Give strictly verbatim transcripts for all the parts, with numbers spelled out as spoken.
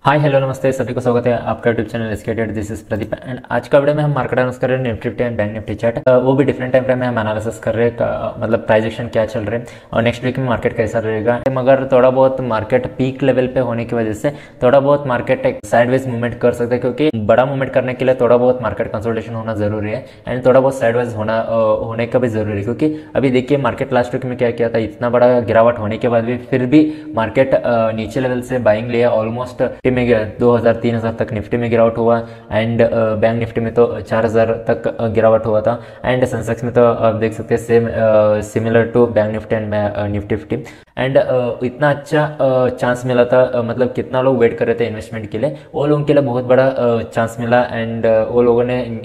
Hi hello नमस्ते सभी को स्वागत है आपका यूट्यूब चैनल एस्केटेड। दिस इज प्रदीप एंड आज का वीडियो में हम मार्केट एनालिसिस कर रहे हैं Nifty fifty and bank Nifty chart, वो भी डिफरेंट टाइम फ्रेम में हम एनालिसिस कर रहे हैं, मतलब प्राइस एक्शन क्या चल रहे हैं और नेक्स्ट वीक में मार्केट कैसा रहेगा। मगर थोड़ा बहुत मार्केट पीक लेवल पे होने की वजह से थोड़ा बहुत मार्केट एक साइडवेज मूवमेंट कर सकते हैं, क्योंकि बड़ा मूवमेंट करने के लिए थोड़ा बहुत मार्केट कंसोलिडेशन होना जरूरी है एंड थोड़ा बहुत साइडवेज होना होने का भी जरूरी है। क्योंकि अभी देखिए मार्केट लास्ट वीक में क्या किया था, इतना बड़ा गिरावट होने के बाद भी फिर भी मार्केट नीचे लेवल से बाइंग लिया, ऑलमोस्ट में गया दो हजार तीन हजार तक निफ्टी में गिरावट हुआ एंड बैंक निफ्टी में तो चार हजार तक गिरावट हुआ था एंड सेंसेक्स में तो आप देख सकते हैं same similar to bank Nifty and Nifty fifty and इतना अच्छा चांस मिला था, मतलब कितना लोग वेट कर रहे थे इन्वेस्टमेंट के लिए, वो लोगों के लिए बहुत बड़ा चांस मिला एंड वो लोगों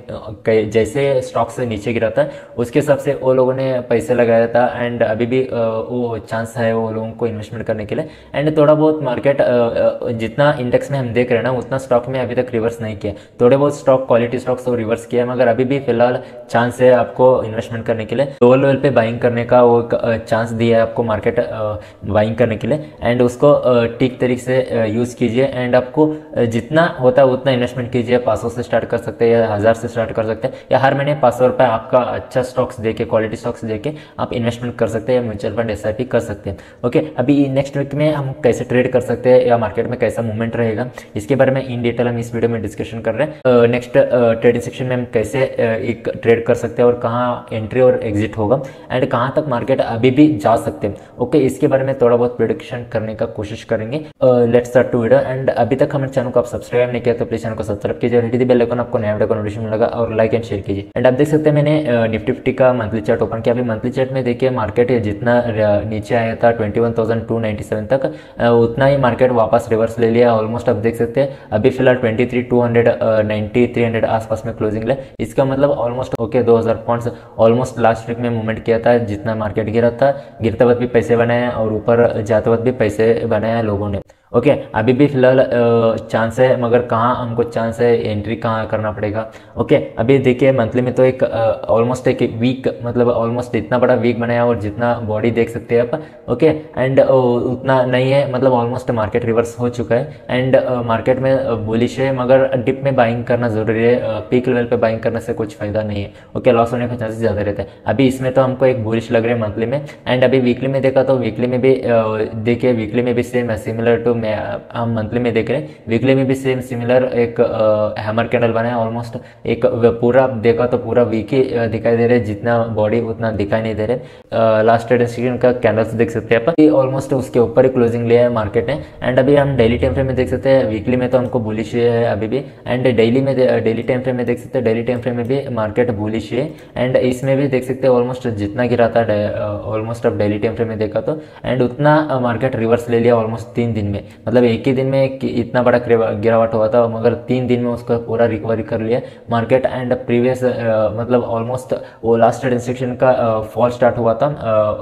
ने जैसे स्टॉक से नीचे गिरा था उसके हिसाब से वो लोगों ने पैसे लगाया था एंड अभी भी वो चांस है वो लोगों को इन्वेस्टमेंट करने के लिए। एंड थोड़ा बहुत मार्केट जितना इंडेक्स में हम देख रहे हैं ना उतना स्टॉक में अभी तक रिवर्स नहीं किया, थोड़े बहुत स्टॉक क्वालिटी स्टॉक्स तो रिवर्स किया, मगर अभी भी फिलहाल चांस है आपको इन्वेस्टमेंट करने के लिए, लोअर लेवल पे बाइंग करने का वो चांस दिया है आपको मार्केट बाइंग करने के लिए एंड उसको ठीक तरीके से यूज कीजिए एंड आपको जितना होता है उतना इन्वेस्टमेंट कीजिए। पाँच सौ से स्टार्ट कर सकते हैं या हजार से स्टार्ट कर सकते हैं या हर महीने पाँच सौ रुपए आपका अच्छा स्टॉक्स देके क्वालिटी स्टॉक्स देके आप इन्वेस्टमेंट कर सकते हैं या mutual fund S I P कर सकते हैं। ओके, अभी नेक्स्ट वीक में हम कैसे ट्रेड कर सकते हैं या मार्केट में कैसा मूवमेंट रहेगा इसके बारे में इन डिटेल हम इस वीडियो में डिस्कशन कर रहे हैं। नेक्स्ट ट्रेडिंग सेक्शन में हम कैसे एक ट्रेड कर सकते हैं और कहाँ एंट्री और एग्जिट होगा एंड कहाँ तक मार्केट अभी भी जा सकते हैं। ओके, इसके बारे में थोड़ा बहुत प्रेडिक्शन करने का कोशिश करेंगे। Let's start to video and अभी तक हमारे चैनल को आप सब्सक्राइब नहीं किया तो प्लीज चैनल को सब्सक्राइब कीजिए और हिट द बेल आइकन, आपको नया वीडियो का नोटिफिकेशन मिलेगा और लाइक एंड शेयर कीजिए। एंड आप देख सकते हैं मैंने निफ्टी फिफ्टी का मंथली चार्ट ओपन किया। अभी मंथली चार्ट में देखिए मार्केट जितना नीचे आया था twenty one thousand two ninety seven तक, उतना ही मार्केट वापस रिवर्स ले लिया ऑलमोस्ट। आप देख सकते हैं अभी फिलहाल twenty three two hundred ninety three hundred आसपास में क्लोजिंग ले, इसका मतलब ऑलमोस्ट ओके दो हजार पॉइंट्स ऑलमोस्ट लास्ट वीक में मूवमेंट किया था। जितना मार्केट गिरा था गिरते वक्त भी पैसे बनाए और ऊपर जाते वक्त भी पैसे बनाए लोगों ने। ओके okay, अभी भी फिलहाल चांस है, मगर कहाँ हमको चांस है एंट्री कहाँ करना पड़ेगा। ओके okay, अभी देखिए मंथली में तो एक ऑलमोस्ट एक वीक, मतलब ऑलमोस्ट इतना बड़ा वीक बनाया और जितना बॉडी देख सकते हैं आप। ओके एंड उतना नहीं है, मतलब ऑलमोस्ट मार्केट रिवर्स हो चुका है एंड मार्केट में बुलिश है, मगर डिप में बाइंग करना जरूरी है, पीक लेवल पे बाइंग करने से कुछ फायदा नहीं है। ओके, लॉस होने का चांसेस ज्यादा रहता है। अभी इसमें तो हमको एक बुलिश लग रहा है मंथली में एंड अभी वीकली में देखा तो वीकली में भी देखिए वीकली में भी सेम है, सिमिलर टू हम मंथली में देख रहे हैं, वीकली में भी सेम सिमिलर एक हैमर कैंडल बना है ऑलमोस्ट। एक पूरा देखा तो पूरा वीक ही दिखाई दे रहे, जितना बॉडी उतना दिखाई नहीं दे रहे। लास्ट ट्रेडिंग सेशन का कैंडल्स देख सकते हैं आप, ऑलमोस्ट उसके ऊपर ही क्लोजिंग लिया है मार्केट ने एंड अभी हम डेली टाइम फ्रेम में देख सकते हैं, वीकली में तो हमको बुलिश है अभी भी एंड डेली में डेली टाइम फ्रेम में देख सकते हैं, डेली टाइम फ्रेम में भी मार्केट बुलिश है एंड इसमें भी देख सकते हैं ऑलमोस्ट जितना गिरा था ऑलमोस्ट अब डेली टाइम फ्रेम में देखा तो एंड उतना मार्केट रिवर्स ले लिया ऑलमोस्ट तीन दिन में, मतलब एक ही दिन में इतना बड़ा गिरावट हुआ था मगर तीन दिन में उसका पूरा रिकवरी कर लिया मार्केट एंड प्रीवियस मतलब ऑलमोस्ट वो लास्ट ट्रेडिंग सेक्शन का फॉल स्टार्ट हुआ था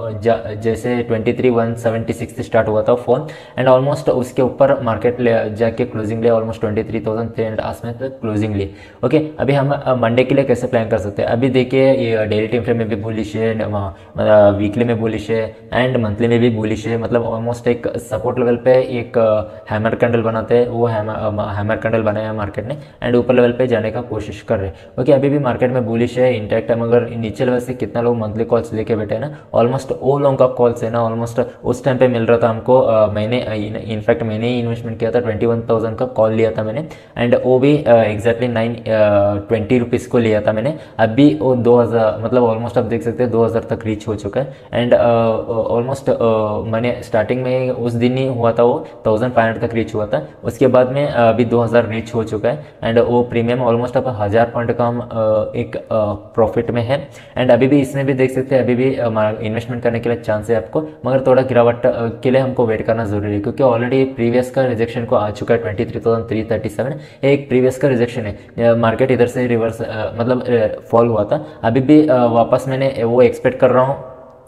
जैसे twenty three one seventy six से स्टार्ट हुआ था फॉल एंड ऑलमोस्ट उसके ऊपर मार्केट ले जाके क्लोजिंग लिया almost twenty three thousand three hundred आसपास तक क्लोजिंग ली। ओके, अभी हम मंडे के लिए कैसे प्लान कर सकते हैं। अभी देखिए ये डेली टाइम फ्रेम में भी बुलिश है, वीकली में बुलिश है एंड मंथली में भी बुलिश है, मतलब ऑलमोस्ट एक सपोर्ट लेवल पे एक हैमर कैंडल बनाते हैं, वो हैमर कैंडल बनाया है मार्केट ने एंड ऊपर लेवल पे जाने का कोशिश कर रहे हैं। ओके, अभी भी मार्केट में बुलिश है, इंटैक्ट है, मगर नीचे लेवल से कितना लोग मंथली कॉल्स लेके बैठे हैं ना, ऑलमोस्ट वो लोगों का कॉल्स है ना ऑलमोस्ट उस टाइम पे मिल रहा था हमको। uh, मैंने इनफैक्ट uh, मैंने ही इन्वेस्टमेंट किया था, ट्वेंटी वन थाउजेंड का कॉल लिया था मैंने एंड वो भी एग्जैक्टली नाइन ट्वेंटी रुपीज को लिया था मैंने। अभी वो दो हजार मतलब ऑलमोस्ट आप देख सकते हैं दो हजार तक रीच हो चुका है एंड ऑलमोस्ट मैंने स्टार्टिंग में उस दिन ही हुआ था वो थाउजेंड फाइव हंड्रेड तक रीच हुआ था, उसके बाद में अभी दो हजार रीच हो चुका है एंड वो प्रीमियम ऑलमोस्ट अब हजार पॉइंट का हम एक प्रॉफिट में है एंड अभी भी इसमें भी देख सकते हैं अभी भी इन्वेस्टमेंट करने के लिए चांस है आपको, मगर थोड़ा गिरावट के लिए हमको वेट करना जरूरी है क्योंकि ऑलरेडी प्रीवियस का रिजेक्शन को आ चुका है twenty three thousand three thirty seven, एक प्रीवियस का रिजेक्शन है, मार्केट इधर से रिवर्स मतलब फॉल हुआ था। अभी भी वापस मैंने वो एक्सपेक्ट कर रहा हूँ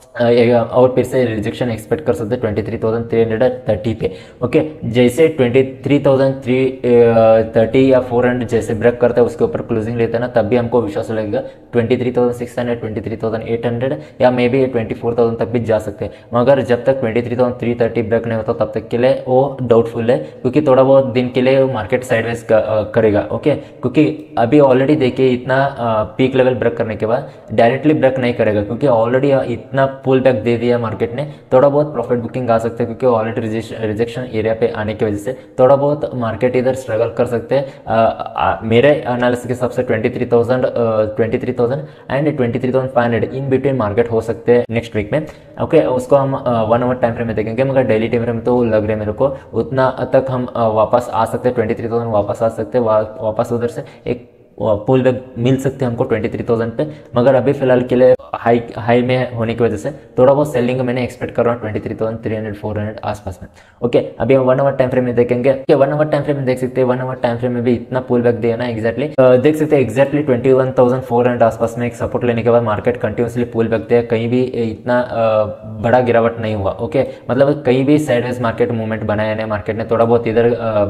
और फिर से रिजेक्शन एक्सपेक्ट कर सकते हैं twenty three thousand three hundred thirty पे। ओके, जैसे twenty three thousand three thirty या फोर हंड्रेड जैसे ब्रेक करता है उसके ऊपर क्लोजिंग लेते हैं ना, तब भी हमको विश्वास लगेगा twenty three thousand six hundred twenty three thousand eight hundred या maybe twenty four thousand तक भी जा सकते हैं। मगर जब तक twenty three thousand three thirty break नहीं होता तब तक के लिए वो डाउटफुल है, क्योंकि थोड़ा बहुत दिन के लिए मार्केट साइडवेज करेगा। ओके, क्योंकि अभी ऑलरेडी देखिए इतना पीक लेवल ब्रेक करने के बाद डायरेक्टली ब्रेक नहीं करेगा, क्योंकि ऑलरेडी इतना पुल बैक दे दिया मार्केट ने। थोड़ा बहुत प्रॉफिट बुकिंग आ सकते हैं, क्योंकि ऑलरेडी रिजेक्शन एरिया पे आने की वजह से थोड़ा बहुत मार्केट इधर स्ट्रगल कर सकते हैं। मेरे एनालिसिस के हिसाब से twenty three thousand twenty three thousand and twenty three thousand five hundred in between market हो सकते हैं नेक्स्ट वीक में। ओके, उसको हम वन आवर टाइम फ्रेम में देखेंगे, मगर डेली टाइम फ्रेम तो लग रहा है मेरे को उतना तक हम वापस आ सकते हैं, ट्वेंटी थ्री थाउजेंड वापस आ सकते हैं, वापस उधर से एक पुल बैक मिल सकते हैं हमको ट्वेंटी थ्री थाउजेंड पे। मगर अभी फिलहाल के लिए हाई हाई में होने की वजह से थोड़ा बहुत सेलिंग मैंने एक्सपेक्ट कर रहा हूँ twenty three thousand three hundred four hundred आसपास में। ओके, अभी हम वन आवर टाइम फ्रेम में देखेंगे कि वन आवर टाइम फ्रेम में देख सकते हैं, वन आवर टाइम फ्रेम में भी इतना पुल बैक दिया ना एक्जैक्टली देख सकते हैं, exactly twenty one thousand four hundred आसपास में एक सपोर्ट लेने के बाद मार्केट कंटिन्यूसली पुल बैक दिया, कहीं भी इतना बड़ा गिरावट नहीं हुआ। ओके, मतलब कहीं भी साइडवेज मार्केट मूवमेंट बनाया नहीं, मार्केट ने थोड़ा बहुत इधर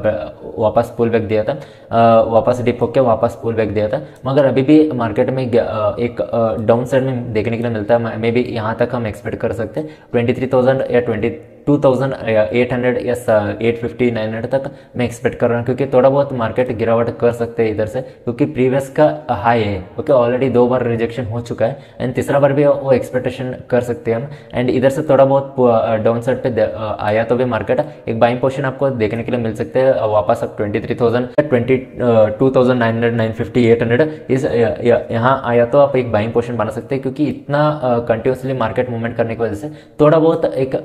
वापस पुल बैक दिया था, वापस डिप होकर वापस पुल बैक दिया था, मगर अभी भी मार्केट में एक डाउन साइड में देखने के लिए मिलता है। मे बी यहाँ तक हम एक्सपेक्ट कर सकते हैं ट्वेंटी थ्री थाउजेंड या twenty two thousand eight hundred या एट फिफ्टी नाइन हंड्रेड तक मैं एक्सपेक्ट कर रहा हूँ, क्योंकि थोड़ा बहुत मार्केट गिरावट कर सकते हैं इधर से, क्योंकि प्रीवियस का हाई है। ओके, ऑलरेडी दो बार रिजेक्शन हो चुका है एंड तीसरा बार भी वो एक्सपेक्टेशन कर सकते हैं हम, एंड इधर से थोड़ा बहुत डाउन साइड पे आया तो भी मार्केट एक बाइंग पोजीशन आपको देखने के लिए मिल सकते हैं वापस अब twenty three thousand twenty two thousand nine hundred nine fifty eight hundred इस यहाँ आया तो आप एक बाइंग पोजीशन बना सकते हैं, क्योंकि इतना कंटिन्यूसली मार्केट मूवमेंट करने की वजह से थोड़ा बहुत एक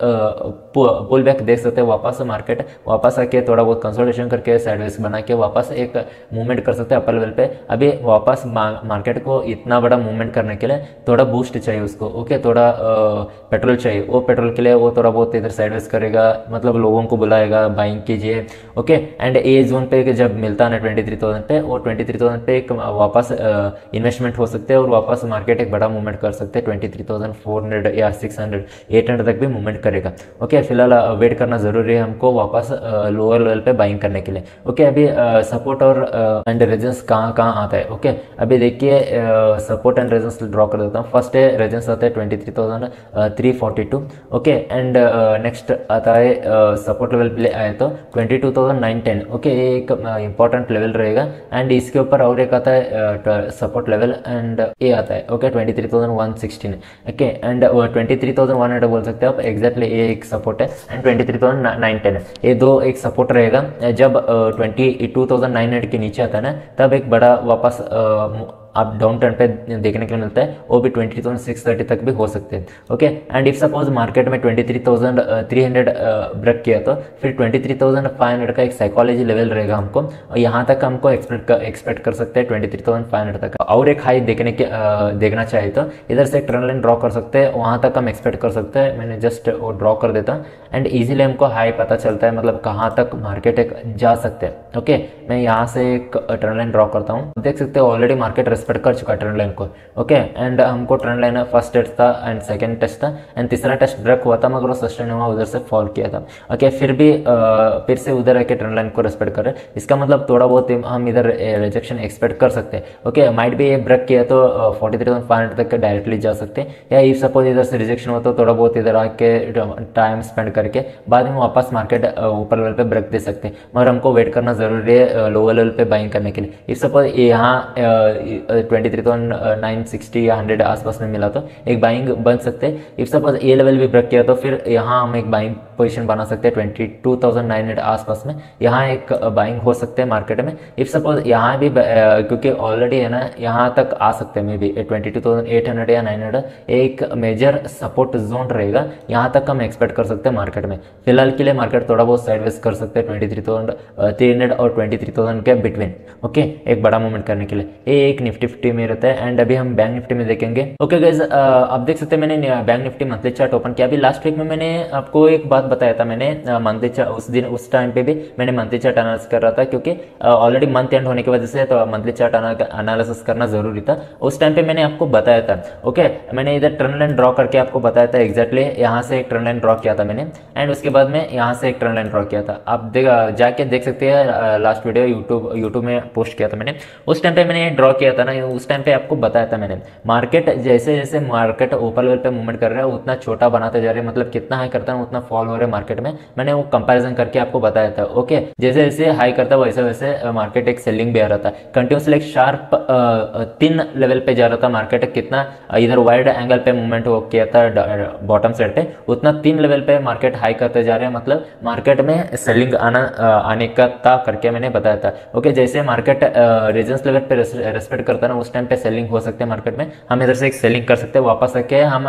पुल बैक देख सकते हैं, वापस मार्केट वापस आके थोड़ा बहुत कंसोलिडेशन करके साइडवेज बना के वापस एक मूवमेंट कर सकते हैं अपर लेवल पे। अभी वापस मार्केट को इतना बड़ा मूवमेंट करने के लिए थोड़ा बूस्ट चाहिए उसको। ओके, थोड़ा पेट्रोल चाहिए, वो पेट्रोल के लिए वो थोड़ा बहुत इधर साइडवेज करेगा, मतलब लोगों को बुलाएगा बाइंग कीजिए। ओके, एंड ए जोन पे जब मिलता है ना ट्वेंटी थ्री थाउजेंड पे, वो ट्वेंटी थ्री थाउजेंड पे एक वापस इन्वेस्टमेंट हो सकते हैं और वापस मार्केट एक बड़ा मूवमेंट कर सकते हैं, twenty three thousand four hundred या सिक्स हंड्रेड एट हंड्रेड तक भी मूवमेंट करेगा। ओके, फिलहाल वेट करना जरूरी है हमको वापस लोअर लेवल पे बाइंग करने के लिए। ओके, अभी सपोर्ट और एंड रेजिस्टेंस कहाँ कहाँ आता है। ओके, अभी देखिए सपोर्ट एंड रेजिस्टेंस ड्रॉ कर देता हूँ। फर्स्ट है रेजिस्टेंस आता है twenty three thousand three forty two. Okay, and next आता है सपोर्ट लेवल पे आए तो twenty two thousand nine ten. Okay, ये एक इंपॉर्टेंट लेवल रहेगा, एंड इसके ऊपर और एक आता है सपोर्ट लेवल एंड ये आता है okay twenty three thousand one sixteen. Okay, and twenty three thousand one hundred बोल सकते हैं आप, एक्जैक्टली ये एक सपोर्ट है, and twenty three thousand nine ten ये दो एक सपोर्ट रहेगा। जब twenty two thousand nine hundred के नीचे आता है ना, तब एक बड़ा वापस uh, आप डाउन टर्न पे देखने के लिए मिलता है, वो भी ट्वेंटी थाउजेंड सिक्स थर्टी तक भी हो सकते हैं। Okay, and if suppose market में twenty three thousand three hundred break किया तो फिर twenty three thousand five hundred का एक साइकोलॉजी लेवल रहेगा हमको, और यहाँ तक हमको एक्सपेक्ट एक्सपेक्ट कर सकते हैं twenty three thousand five hundred तक। और एक हाई देखने के uh, देखना चाहिए तो इधर से एक ट्रेंड लाइन ड्रॉ कर सकते हैं, वहाँ तक हम एक्सपेक्ट कर सकते हैं। मैंने जस्ट वो ड्रॉ कर देता हूँ एंड ईजिली हमको हाई पता चलता है, मतलब कहाँ तक मार्केट एक जा सकते हैं। ओके, मैं यहाँ से एक ट्रेंड लाइन ड्रॉ करता हूँ, देख सकते हैं ऑलरेडी मार्केट रेस्पेक्ट कर चुका है ट्रेंड लाइन को। ओके, एंड हमको ट्रेंड लाइन फर्स्ट टेस्ट था एंड सेकंड टेस्ट था एंड तीसरा टेस्ट ब्रेक हुआ था, मगर वो सस्टेन हुआ, उधर से फॉल किया था। ओके, फिर भी आ, फिर से उधर आके ट्रेंड लाइन को रेस्पेक्ट कर रहे हैं, इसका मतलब थोड़ा बहुत हम इधर रिजेक्शन एक्सपेक्ट कर सकते हैं। ओके, माइट भी ये ब्रेक किया तो forty three thousand five hundred तक डायरेक्टली जा सकते हैं, या इफ सपोज इधर से रिजेक्शन हुआ तो थोड़ा बहुत इधर आके टाइम स्पेंड करके बाद में वापस मार्केट ऊपर लेवल पे ब्रेक दे सकते हैं, मगर हमको वेट करना जरूरी है लोअर लेवल पे बाइंग करने के लिए। इफ सपोज यहाँ twenty three thousand nine sixty या हंड्रेड आसपास में मिला तो एक बाइंग बन सकते हैं। इफ सपोज ये लेवल भी ब्रेक किया तो फिर यहाँ हम एक बाइंग पोजीशन बना सकते हैं twenty two thousand nine hundred आसपास में, यहाँ एक बाइंग हो सकते हैं मार्केट में। इफ सपोज यहाँ भी क्योंकि ऑलरेडी है ना, यहाँ तक आ सकते हैं maybe twenty two thousand eight hundred या नाइन हंड्रेड एक मेजर सपोर्ट जोन रहेगा, यहाँ तक हम एक्सपेक्ट कर सकते हैं मार्केट में। फिलहाल के लिए मार्केट थोड़ा बहुत साइडवेज कर सकते हैं twenty three thousand three hundred और ट्वेंटी थ्री थाउजेंड के बिटवीन। ओके, एक बड़ा मूवमेंट करने के लिए ये एक निफ्टी फिफ्टी में रहता है। एंड अभी हम बैंक निफ्टी में देखेंगे। ओके गाइस, आप देख सकते हैं मैंने bank Nifty monthly chart open किया। अभी लास्ट वीक में मैंने आपको एक बात बताया था मैंने मंथली उस दिन उस टाइम पे भी मैंने मंथली चार्ट एनालिसिस कर रहा था, क्योंकि ऑलरेडी मंथ एंड होने की वजह से तो मंथली चार्ट एनालिसिस करना जरूरी था। उस टाइम पे मैंने आपको बताया था। ओके, मैंने इधर ट्रेंड लाइन ड्रॉ करके आपको बताया था एग्जैक्टली, यहाँ से एक ट्रेंड लाइन ड्रॉ किया था मैंने, एंड उसके बाद में यहाँ से एक ट्रेंड लाइन ड्रॉ किया था। आप देख जाके देख सकते हैं, लास्ट वीडियो यूट्यूब यूट्यूब में पोस्ट किया था मैंने। उस टाइम पे मैंने ड्रॉ किया था ना, उस टाइम पे आपको बताया था मैंने, मार्केट जैसे जैसे मार्केट ऊपर लेवल पे मूवमेंट कर रहा है उतना छोटा बनाते जा रहे हैं, मतलब कितना हाई करता है उतना फॉल हो रहा है मार्केट में। मैंने वो कंपैरिजन करके आपको बताया था। ओके, जैसे जैसे हाई करता है वैसे वैसे मार्केट एक सेलिंग भी आ रहा था, कंटिन्यूसली एक शार्प तीन लेवल पे जा रहा था मार्केट। कितना इधर वाइड एंगल पे मूवमेंट हो किया था बॉटम साइड पे, उतना तीन लेवल पे मार्केट हाई करते जा रहे हैं, मतलब मार्केट में सेलिंग आना आने का था करके मैंने बताया था। ओके, जैसे मार्केट रेजिस्टेंस लेवल पे रेस्पेक्ट करता है ना, उस टाइम पे सेलिंग हो सकते हैं मार्केट में। हम इधर से एक सेलिंग कर सकते हैं, वापस आके हम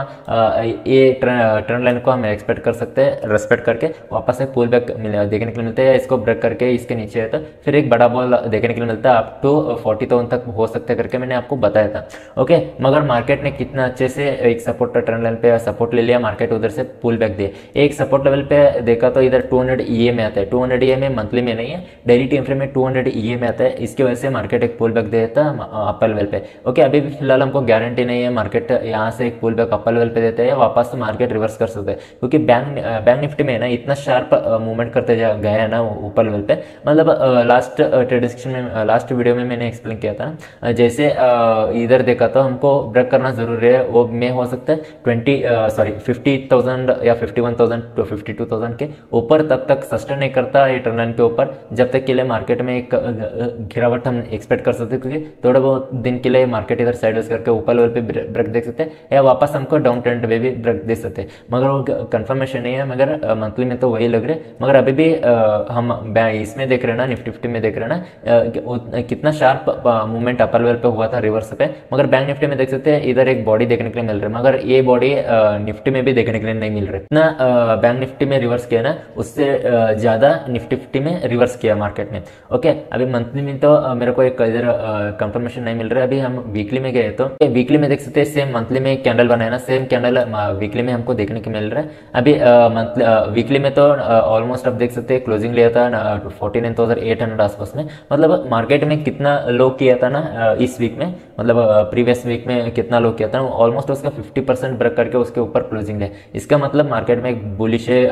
ये ट्रेंड लाइन को हम एक्सपेक्ट कर सकते हैं, रेस्पेक्ट करके वापस एक पुल बैक देखने के लिए मिलते हैं। इसको ब्रेक करके इसके नीचे है तो फिर एक बड़ा बॉल देखने के लिए मिलता है, अप टू फोर्टी थाउजेंड तक हो सकते हैं करके मैंने आपको बताया था। ओके, मगर मार्केट ने कितना अच्छे से एक सपोर्ट ट्रेंड लाइन पे सपोर्ट ले लिया, मार्केट उधर से पुल बैक दिए। एक सपोर्ट लेवल पे देखा तो इधर टू हंड्रेड ई ए में आता है, टू हंड्रेड ई ए में मंथली में नहीं है, डेली टाइम फ्रेम में टू हंड्रेड ई ए में आता है। इसकी वजह से मार्केट एक पुल बैक देता है अपर लेवल पे। ओके, अभी भी फिलहाल हमको गारंटी नहीं है मार्केट यहाँ से एक पुल बैक अपर लेवल पे देते हैं, वापस मार्केट रिवर्स कर सकते हैं, क्योंकि बैंक बैंक निफ्टी में ना इतना शार्प मूवमेंट करते जा गया है ना ऊपर लेवल पे। मतलब लास्ट ट्रेडिक्शन में लास्ट वीडियो में मैंने एक्सप्लेन किया था ना, जैसे इधर देखा तो हमको ब्रेक करना जरूरी है, वो में हो सकता है ट्वेंटी सॉरी फिफ्टी थाउजेंड या fifty one thousand to fifty two thousand के ऊपर तब तक सस्टेन नहीं करता ये ट्रेंड लाइन के ऊपर, जब तक के लिए मार्केट में एक गिरावट हम एक्सपेक्ट कर सकते हैं, क्योंकि थोड़ा बहुत दिन के लिए मार्केट इधर साइडवेज करके ऊपर लेवल पे ब्रेक देख सकते हैं, या वापस हमको डाउन ट्रेंड में भी ब्रेक दे सकते हैं, मगर वो कंफर्मेशन नहीं है। मगर मंथली में तो वही लग रहे, मगर अभी भी हम इसमें देख रहे हैं ना, निफ्टी फिफ्टी में देख रहे हैं ना कितना शार्प मूवमेंट अपर लेवल पे हुआ था रिवर्स पे। मगर बैंक निफ्टी में देख सकते हैं इधर एक बॉडी देखने के लिए मिल रहा है, मगर ये बॉडी निफ्टी में भी देखने के लिए नहीं मिल रही। इतना बैंक निफ्टी में रिवर्स किया ना, उससे ज्यादा निफ्टी फिफ्टी में रिवर्स किया मार्केट में। ओके, अभी मंथली में तो मेरे को एक इधर कंफर्मेशन नहीं मिल रहा है। अभी हम वीकली में गए तो वीकली में देख सकते हैं सेम मंथली में एक कैंडल बनाया ना, सेम कैंडल वीकली में हमको देखने को मिल रहा है। अभी मंथली वीकली में तो ऑलमोस्ट आप देख सकते हैं क्लोजिंग लिया था forty nine thousand eight hundred आसपास में, मतलब मार्केट में कितना लो किया था ना इस वीक में, मतलब प्रीवियस वीक में कितना लो किया था, ऑलमोस्ट उसका फिफ्टी परसेंट ब्रेक करके उसके ऊपर क्लोजिंग है। इसका मतलब मार्केट में एक बुलिश है।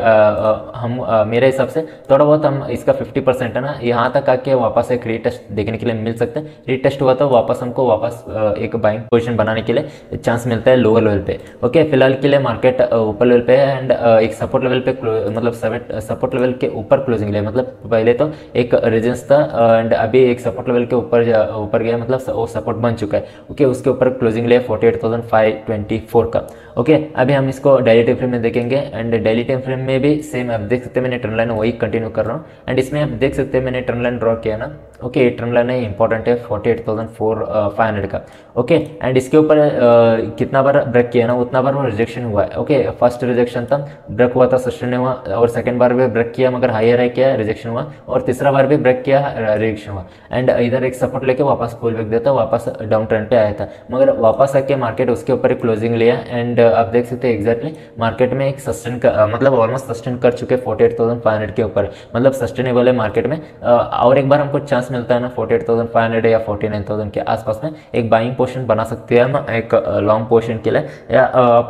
हम आ, मेरे हिसाब से थोड़ा बहुत हम इसका फिफ्टी परसेंट है ना, यहाँ तक आके वापस एक रीटेस्ट देखने के लिए मिल सकते हैं। रीटेस्ट हुआ तो वापस हमको वापस एक बाइंग पोजीशन बनाने के लिए चांस मिलता है लोअर लेवल पे। ओके, फिलहाल के लिए मार्केट ऊपर लेवल पे है, एंड एक सपोर्ट लेवल पे मतलब सपोर्ट लेवल के ऊपर क्लोजिंग लिया, मतलब पहले तो एक रेजिस्टेंस था एंड अभी एक सपोर्ट लेवल के ऊपर ऊपर गया, मतलब वो सपोर्ट बन चुका है। ओके, उसके ऊपर क्लोजिंग लिया forty eight thousand five twenty four का। ओके, अभी हम इसको डेली टाइम फ्रेम में देखेंगे, एंड डेली टाइम फ्रेम में भी सेम आप देख सकते हैं मैंने ट्रेंड लाइन वही कंटिन्यू कर रहा हूँ, एंड इसमें आप देख सकते हैं मैंने ट्रेंड लाइन ड्रॉ किया ना। ओके, ये ट्रेंड लाइन है इंपॉर्टेंट है forty eight thousand four five hundred का। ओके, एंड इसके ऊपर कितना बार ब्रेक किया ना उतना बार वो रिजेक्शन हुआ है। ओके, फर्स्ट रिजेक्शन था, ब्रेक हुआ था, सस्टेन हुआ, और सेकंड बार भी ब्रेक किया मगर हायर है किया, रिजेक्शन हुआ, और तीसरा बार भी ब्रेक किया, रिजेक्शन हुआ, एंड इधर एक सपोर्ट लेके वापस पुल बैक देता, वापस डाउन ट्रेंड पे आया था, मगर वापस आके मार्केट उसके ऊपर क्लोजिंग लिया, एंड आप देख सकते हैं एग्जैक्टली मार्केट में एक सस्टेन का मतलब ऑलमोस्ट सस्टेन कर चुके forty eight thousand five hundred के ऊपर, मतलब सस्टेनेबल है मार्केट में। और एक बार हमको चांस मिलता है ना forty eight thousand five hundred या फोर्टी नाइन थाउजेंड के आसपास में एक बाइंग पोर्शन बना सकते हैं हम एक लॉन्ग पोर्शन के लिए, या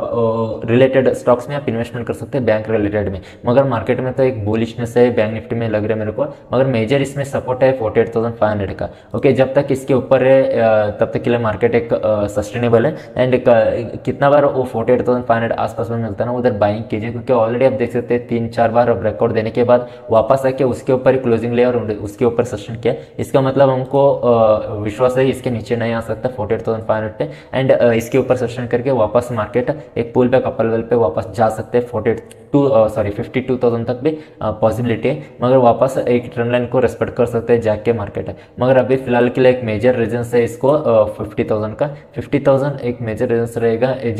रिलेटेड स्टॉक्स में आप इन्वेस्टमेंट कर सकते हैं बैंक रिलेटेड में। मगर मार्केट में तो एक बुलिशनेस है बैंक निफ्टी में लग रहा है मेरे को, मगर मेजर इसमें सपोर्ट है forty eight thousand five hundred का। ओके, जब तक इसके ऊपर है तब तक के लिए मार्केट एक सस्टेनेबल है, एंड कितना बार वो forty eight thousand five hundred आसपास में मिलता है ना उधर बाइंग कीजिए, क्योंकि ऑलरेडी आप देख सकते हैं तीन चार बार ब्रेकआउट देने के बाद वापस आके उसके ऊपर क्लोजिंग लिया और उसके ऊपर सस्टेन किया। इसका मतलब हमको विश्वास है इसके नीचे नहीं आ सकता forty eight thousand five hundred पे, एंड इसके ऊपर सस्टेन करके वापस मार्केट एक पुल बैक अपर लेवल पे वापस जा सकते हैं forty two sorry fifty two thousand तक भी पॉसिबिलिटी है, मगर वापस एक ट्रेंड लाइन को रेस्पेक्ट कर सकते हैं जाके मार्केट है। मगर अभी फिलहाल के लिए एक मेजर रीजन है इसको फिफ्टी थाउजेंड का, फिफ्टी थाउजेंड एक मेजर रीजन रहेगा, जब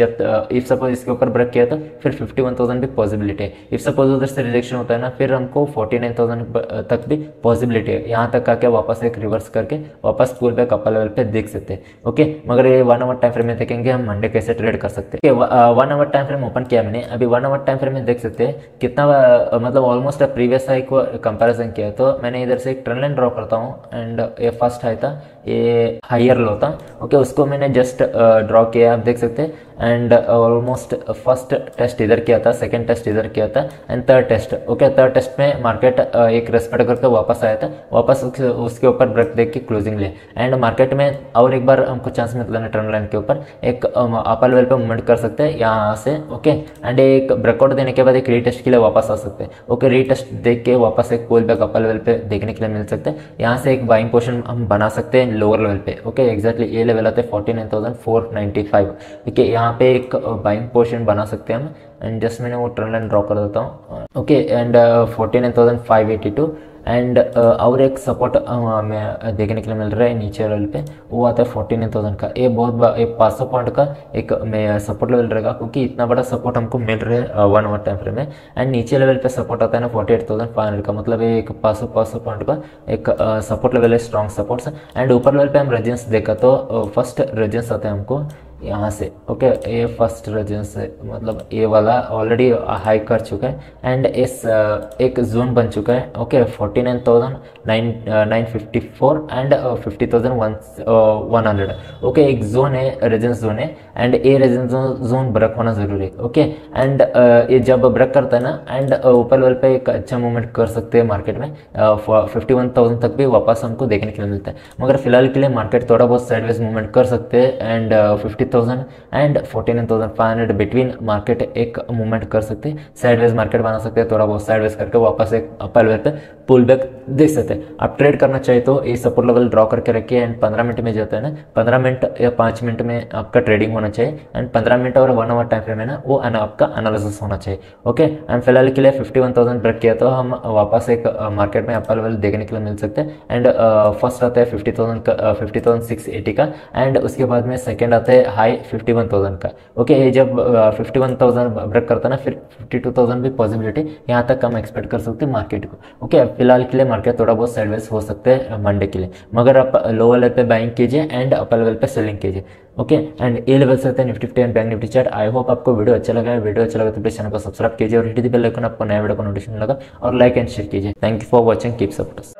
इफ सपोज इसके ऊपर ब्रेक किया तो फिर फिफ्टी वन थाउजेंड भी पॉसिबिलिटी है। इफ सपोज उधर से रिजेक्शन होता है ना, फिर हमको फोर्टी नाइन थाउजेंड तक भी पॉसिबिलिटी है। यहाँ तक आके वापस एक रिवर्स करके वापस पुल बैक अपर लेवल पे देख सकते हैं। ओके, मगर ये वन आवर टाइम फ्रेम में देखेंगे हम मंडे कैसे ट्रेड कर सकते हैं। One hour time frame open किया मैंने, अभी वन आवर टाइम फ्रेम में देख सकते हैं कितना मतलब ऑलमोस्ट प्रीवियस हाई को कंपैरिजन किया। तो मैंने इधर से एक ट्रेंड लाइन ड्रॉ करता हूँ एंड ये फर्स्ट हाई था, ये हायर लो था। ओके, उसको मैंने जस्ट ड्रॉ किया, आप देख सकते हैं। एंड ऑलमोस्ट फर्स्ट टेस्ट इधर किया था, सेकंड टेस्ट इधर किया था and third test. Okay, third test में मार्केट uh, एक रेस्पेक्ट करके वापस आया था, वापस उसके ऊपर ब्रेक देख के क्लोजिंग ले एंड मार्केट में और एक बार हमको चांस मिलता है ट्रेंड लाइन के ऊपर एक अपर लेवल पे मूवमेंट कर सकते हैं यहाँ से। ओके, एंड एक ब्रेकआउट देने के बाद एक रीटेस्ट के लिए वापस आ सकते हैं। ओके, रीटेस्ट देख के वापस एक पुल बैक अपर लेवल पे देखने के लिए मिल सकते हैं। यहाँ से एक बाइंग पोजीशन हम बना सकते हैं लोअर लेवल पे। ओके, एग्जैक्टली ये लेवल आते हैं forty nine thousand four ninety five. Okay, यहाँ पे एक बाइंग पोजीशन बना सकते हैं हम एंड जस्ट मैंने वो ट्रेंड लाइन ड्रॉ कर देता हूँ। Okay, and forty nine thousand five eighty two and और एक सपोर्ट हमें देखने के लिए मिल रहा है नीचे लेवल पे, वो आता है फोर्टी नाइन थाउजेंड का। ये बहुत एक पाँच सौ पॉइंट का एक में सपोर्ट लेवल रहेगा, क्योंकि इतना बड़ा सपोर्ट हमको मिल रहा है वन आवर टाइम फ्रेम में। एंड नीचे लेवल पे सपोर्ट आता है ना forty eight thousand five hundred का, मतलब एक पाँच सौ पाँच सौ पॉइंट का एक सपोर्ट लेवल है, स्ट्रॉन्ग सपोर्ट्स। एंड ऊपर लेवल पे हम रेजिस्टेंस देखा तो फर्स्ट रेजिस्टेंस आता है हमको यहाँ से। ओके, ये फर्स्ट रेजिस्टेंस है, मतलब ये वाला ऑलरेडी हाई कर चुका है एंड इस एक जोन बन चुका है। Okay, forty nine thousand nine nine fifty four and fifty thousand one one hundred. Okay, एक जोन है, रेजिस्टेंस जोन है एंड ये रेजिस्टेंस जोन ब्रेक होना जरूरी है। ओके, एंड ये जब ब्रेक करता है ना एंड ऊपर लेवल पे एक अच्छा मूवमेंट कर सकते हैं मार्केट में, फिफ्टी वन थाउजेंड तक भी वापस हमको देखने के लिए मिलता है। मगर फिलहाल के लिए मार्केट थोड़ा बहुत साइडवेज मूवमेंट कर सकते हैं and fifty thousand and forty nine thousand five hundred between market एक मूवमेंट कर सकते हैं, साइडवेज मार्केट बना सकते हैं, थोड़ा बहुत साइडवेज करके वापस एक अपर लेवल पे पुल बैक देख सकते हैं। आप ट्रेड करना चाहिए तो ये सपोर्ट लेवल ड्रॉ करके रखिए एंड पंद्रह मिनट में जाता है ना, पंद्रह मिनट या पाँच मिनट में आपका ट्रेडिंग होना चाहिए एंड पंद्रह मिनट और वन आवर टाइम फ्रेम है ना, वो आपका एनालिसिस होना चाहिए। ओके, एंड फिलहाल के लिए फिफ्टी वन थाउजेंड ब्रेक किया तो हम वापस एक मार्केट में अपर लेवल देखने के लिए मिल सकते हैं। एंड फर्स्ट आता है फिफ्टी थाउजेंड का, फिफ्टी थाउजेंड सिक्स एटी का एंड उसके बाद में सेकेंड आता है हाई फिफ्टी वन थाउजेंड का। ओके, ये जब फिफ्टी वन थाउजेंड ब्रेक करता है ना, फिर फिफ्टी टू थाउजेंड भी पॉसिबिलिटी यहाँ तक हम एक्सपेक्ट कर सकते हैं मार्केट को। ओके, फिलहाल के लिए मार्केट थोड़ा बहुत साइडवेज हो सकते हैं मंडे के लिए, मगर आप लोअर लेवल पे बाइंग कीजिए एंड अपर लेवल पे सेलिंग कीजिए। ओके, एंड ये लेवल से होते हैं Nifty fifty and bank Nifty chart. I hope आपको वीडियो अच्छा लगा है। वीडियो अच्छा लगा तो प्लीज चैनल को सब्सक्राइब कीजिए और हिट द बेल आइकन, आपको नया वीडियो का नोटिफिकेशन लगा, और लाइक एंड शेयर कीजिए। Thank you for watching, keep support us.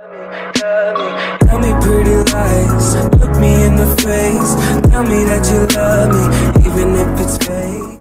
Tell me pretty lies, look me in the face, tell me that you love me, even if it's fake.